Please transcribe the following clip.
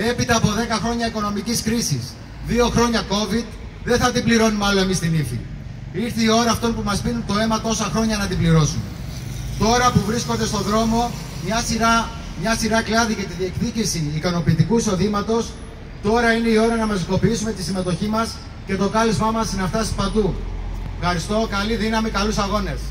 έπειτα από 10 χρόνια οικονομικής κρίσης, 2 χρόνια COVID, δεν θα την πληρώνουμε άλλο εμείς την ύφη. Ήρθε η ώρα αυτών που μας πίνουν το αίμα τόσα χρόνια να την πληρώσουν. Τώρα που βρίσκονται στον δρόμο μια σειρά κλάδι για τη διεκδίκηση ικανοποιητικού εισοδήματος, τώρα είναι η ώρα να μαζικοποιήσουμε τη συμμετοχή μας και το κάλεσμά μας να φτάσει παντού. Ευχαριστώ, καλή δύναμη, καλούς αγώνες.